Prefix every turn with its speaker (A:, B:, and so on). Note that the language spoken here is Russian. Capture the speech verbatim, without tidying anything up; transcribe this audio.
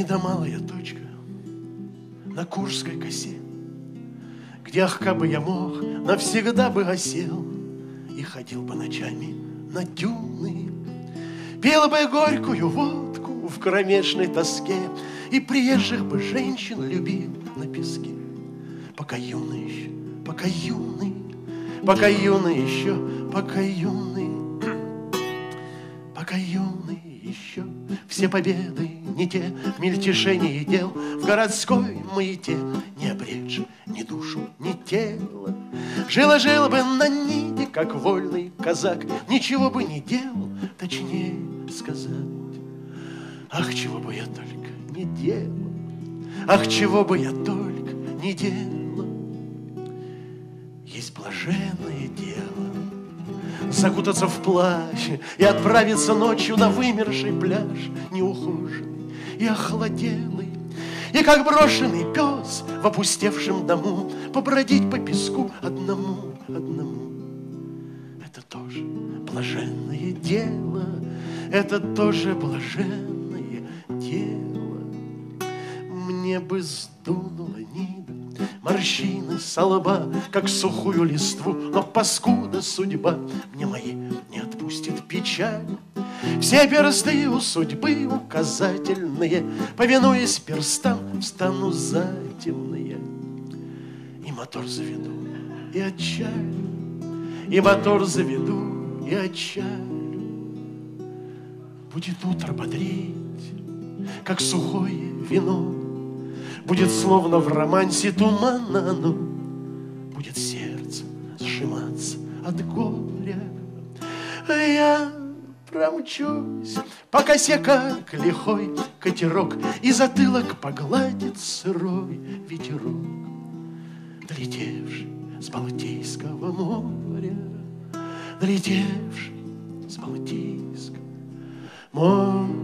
A: недомалая точка на Курской косе, где, ах, кабы я мог, навсегда бы осел и ходил бы ночами на дюны, пил бы горькую водку в кромешной тоске и приезжих бы женщин любил на песке. Пока юный еще, пока юный, пока юный еще, пока юный, пока юный еще, все победы не те, в мельтешении дел, в городской маяте, не обречь ни душу, ни тело. Жила-жила бы на Ниде, как вольный казак, ничего бы не делал, точнее сказать. Ах, чего бы я только не делал, ах, чего бы я только не делал. Есть блаженное дело закутаться в плащ и отправиться ночью на вымерший пляж, неухоженный и охладелый, и как брошенный пес в опустевшем дому побродить по песку одному, одному. Это тоже блаженное дело, это тоже блаженное дело. Мне бы сдунуло Нида морщины со лба, как сухую листву, но паскуда судьба мне мои не отпустит печаль. Все персты у судьбы указательные, повинуясь перстам, встану затемные. И мотор заведу, и отчалю, и мотор заведу, и отчалю. Будет утро бодрить, как сухое вино, будет словно в романсе тумана, но будет сердце сжиматься от горя. Я промчусь по косе, как лихой катерок, и затылок погладит сырой ветерок, долетевший с Балтийского моря, долетевший с Балтийского моря.